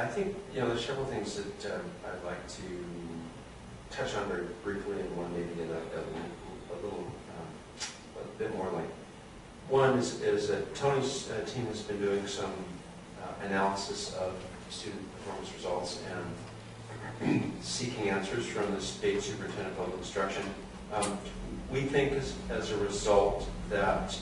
I think, there's several things that I'd like to touch on very briefly, and one maybe in a bit more like. One is that Tony's team has been doing some analysis of student performance results and seeking answers from the State Superintendent of Public Instruction. We think as a result that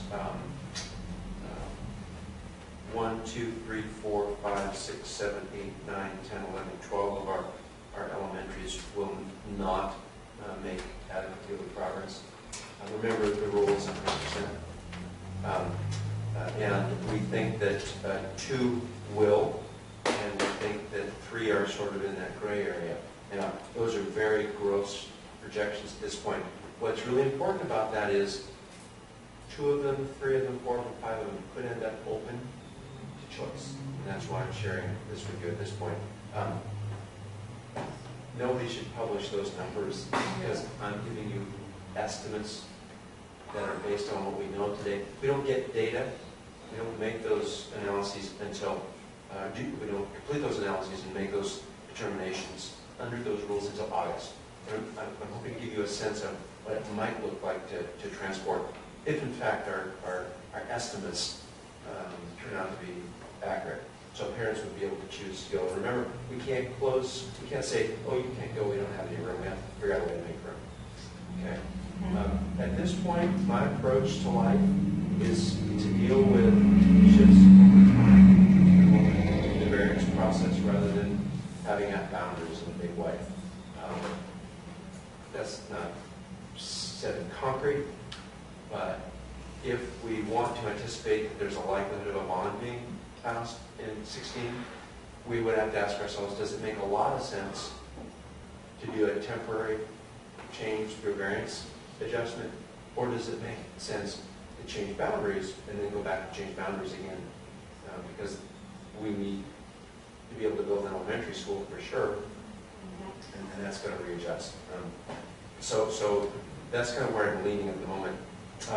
1, 2, 3, 4, 5, 6, 7, 8, 9, 10, 11, 12 of our elementaries will not make adequate progress. Remember, the rule is 100%. And we think that 2 will, and we think that 3 are sort of in that gray area. Now, those are very gross projections at this point. What's really important about that is 2 of them, 3 of them, 4 of them, 5 of them could end up open to choice. And that's why I'm sharing this with you at this point. Nobody should publish those numbers because I'm giving you estimates that are based on what we know today. We don't get data. We don't make those analyses until, we don't complete those analyses and make those determinations under those rules until August. And I'm hoping to give you a sense of what it might look like to transport, if in fact our estimates turn out to be accurate. So parents would be able to choose to go. Remember, we can't say, oh, you can't go, we don't have any room. We have to figure out a way to make room. Okay. At this point, my approach to life is to deal with shifts over time in the variance process rather than having at boundaries in a big way. That's not set in concrete, but if we want to anticipate that there's a likelihood of a bond being passed in 16, we would have to ask ourselves, does it make a lot of sense to do a temporary change through variance adjustment, or does it make sense to change boundaries and then go back and change boundaries again? Because we need to be able to build an elementary school for sure, and that's going to readjust. So that's kind of where I'm leaning at the moment.